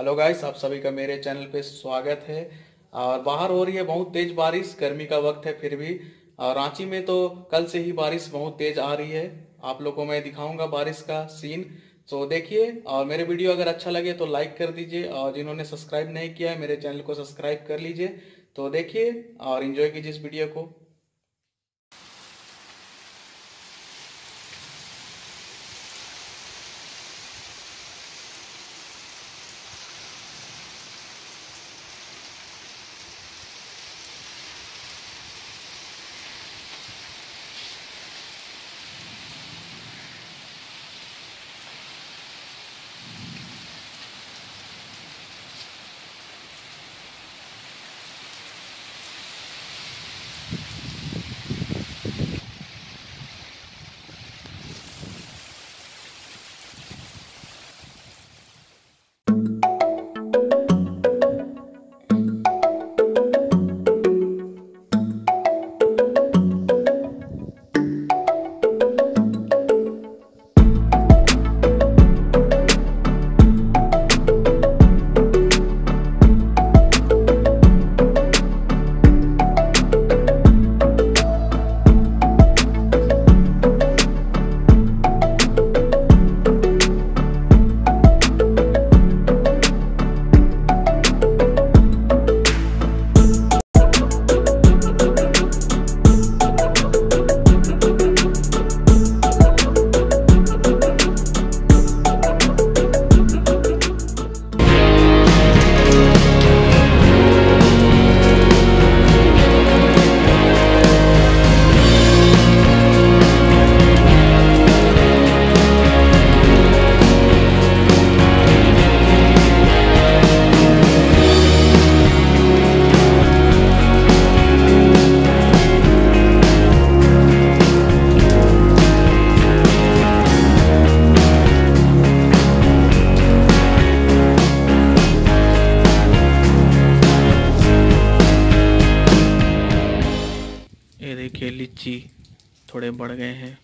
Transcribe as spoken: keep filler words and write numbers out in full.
Hello guys, आप सभी का मेरे चैनल पे स्वागत है। और बाहर हो रही है बहुत तेज बारिश, गर्मी का वक्त है फिर भी। और रांची में तो कल से ही बारिश बहुत तेज आ रही है। आप लोगों को मैं दिखाऊंगा बारिश का सीन, तो देखिए। और मेरे वीडियो अगर अच्छा लगे तो लाइक कर दीजिए, और जिन्होंने सब्सक्राइब नहीं किया है मेरे चैनल को सब्सक्राइब कर लीजिए। तो देखिए और एंजॉय कीजिए इस वीडियो को। ये देखिए लीची थोड़े बढ़ गए हैं।